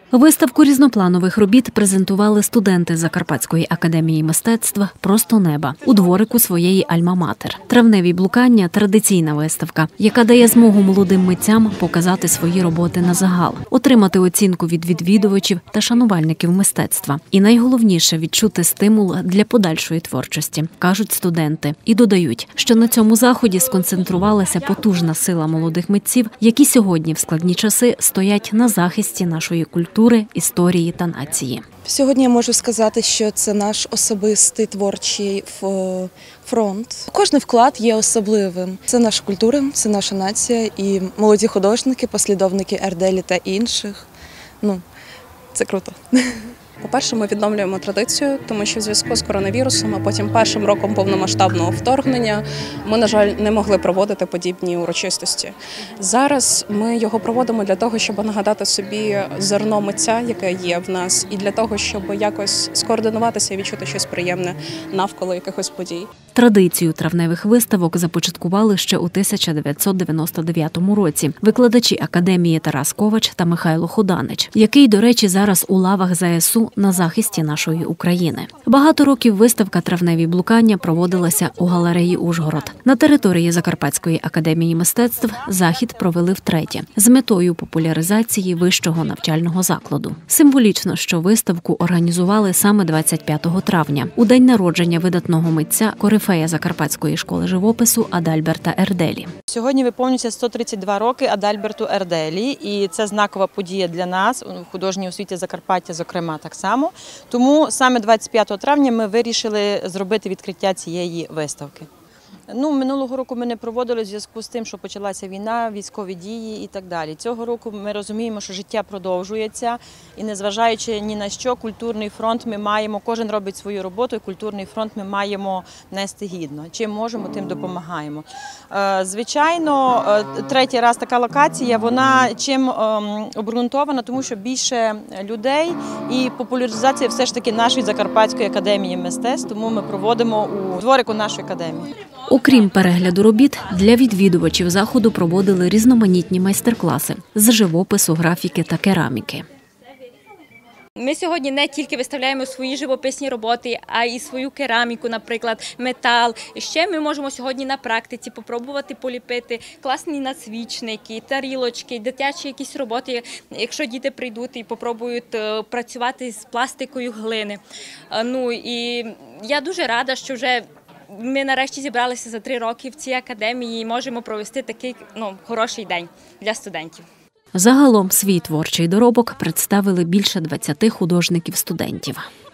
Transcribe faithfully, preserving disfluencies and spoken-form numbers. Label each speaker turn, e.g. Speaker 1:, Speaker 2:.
Speaker 1: Виставку різнопланових робіт презентували студенти Закарпатської академії мистецтв «Просто неба» у дворику своєї альма-матер. «Травневі блукання» – традиційна виставка, яка дає змогу молодим митцям показати свої роботи на загал, отримати оцінку від відвідувачів та шанувальників мистецтва. І найголовніше – відчути стимул для подальшої творчості, кажуть студенти. І додають, що на цьому заході сконцентрувалася потужна сила молодих митців, які сьогодні в складні часи стоять на захисті нашої культури, історії та нації.
Speaker 2: Сьогодні я можу сказати, що це наш особистий творчий фронт. Кожний вклад є особливим. Це наша культура, це наша нація і молоді художники, послідовники Ерделі та інших. Ну, це круто.
Speaker 3: По-перше, ми відновлюємо традицію, тому що в зв'язку з коронавірусом, а потім першим роком повномасштабного вторгнення ми, на жаль, не могли проводити подібні урочистості. Зараз ми його проводимо для того, щоб нагадати собі зерно митця, яке є в нас, і для того, щоб якось скоординуватися і відчути щось приємне навколо якихось подій.
Speaker 1: Традицію травневих виставок започаткували ще у тисяча дев'ятсот дев'яносто дев'ятому році викладачі академії Тарас Ковач та Михайло Ходанич, який, до речі, зараз у лавах зе ес у на захисті нашої України. Багато років виставка «Травневі блукання» проводилася у галереї «Ужгород». На території Закарпатської академії мистецтв захід провели втретє з метою популяризації вищого навчального закладу. Символічно, що виставку організували саме двадцять п'ятого травня, у день народження видатного митця, корифея Закарпатської школи живопису Адальберта Ерделі.
Speaker 4: Сьогодні виповнюється сто тридцять два роки Адальберту Ерделі, і це знакова подія для нас, у художній освіті Закарпаття, зокрема, так само. Тому саме двадцять п'ятого травня ми вирішили зробити відкриття цієї виставки. Ну, минулого року ми не проводили в зв'язку з тим, що почалася війна, військові дії і так далі. Цього року ми розуміємо, що життя продовжується і незважаючи ні на що, культурний фронт ми маємо, кожен робить свою роботу і культурний фронт ми маємо нести гідно. Чим можемо, тим допомагаємо. Звичайно, третій раз така локація, вона чим обґрунтована, тому що більше людей і популяризація все ж таки нашої Закарпатської академії мистецтв, тому ми проводимо у дворику нашої академії.
Speaker 1: Окрім перегляду робіт, для відвідувачів заходу проводили різноманітні майстер-класи з живопису, графіки та кераміки.
Speaker 5: Ми сьогодні не тільки виставляємо свої живописні роботи, а й свою кераміку, наприклад, метал. Ще ми можемо сьогодні на практиці попробувати поліпити класні надсвічники, тарілочки, дитячі якісь роботи, якщо діти прийдуть і попробують працювати з пластикою глини. Ну і я дуже рада, що вже ми нарешті зібралися за три роки в цій академії і можемо провести такий ну, хороший день для студентів.
Speaker 1: Загалом свій творчий доробок представили більше двадцяти художників-студентів.